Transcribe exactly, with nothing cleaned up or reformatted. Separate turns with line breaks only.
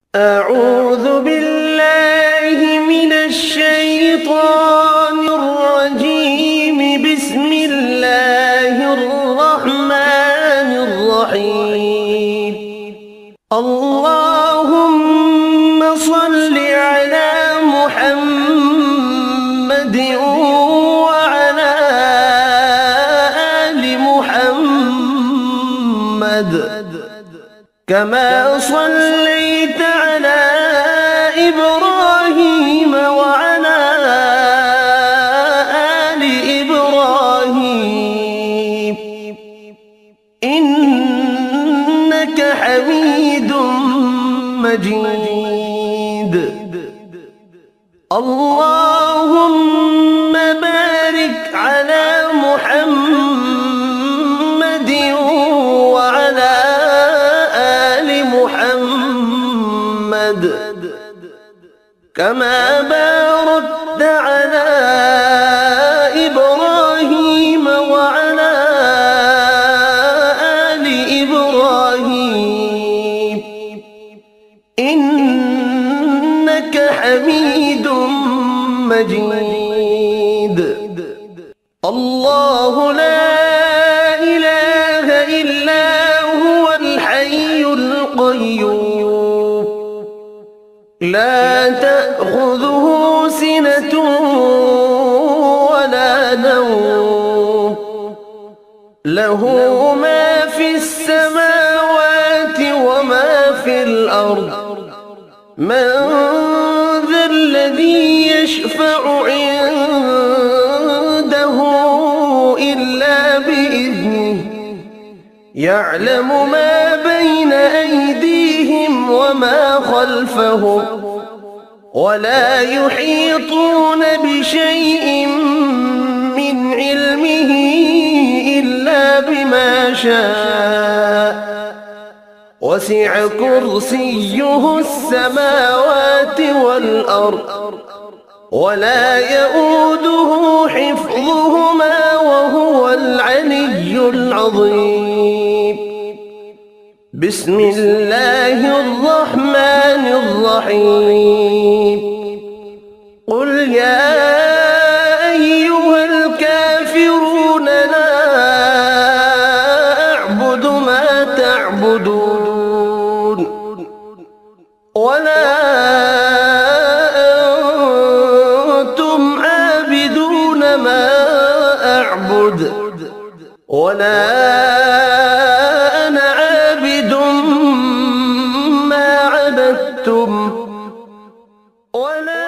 أعوذ بالله من الشيطان الرجيم. بسم الله الرحمن الرحيم. اللهم صل على محمد وعلى آل محمد كما صليت على إبراهيم وعلى آل إبراهيم إنك حميد مجيد. اللهم بارك على محمد وعلى آل محمد كما باركت على إبراهيم وعلى آل إبراهيم إنك حميد مجيد. الله لا إله إلا هو الحي القيوم لا تأخذه سنة ولا نوم له ما في السماوات وما في الأرض. من ذا الذي يشفع عنده إلا بإذنه يعلم ما بين أيديهم وما خلفهم ولا يحيطون بشيء من علمه إلا بما شاء. وسع كرسيه السماوات والأرض ولا يؤوده حفظهما وهو العلي العظيم. بسم الله الرحمن الرحيم. قل يا أيها الكافرون لا أعبد ما تعبدون ولا أنتم عابدون ما أعبد ولا أنا عابد ما عبدتم ولا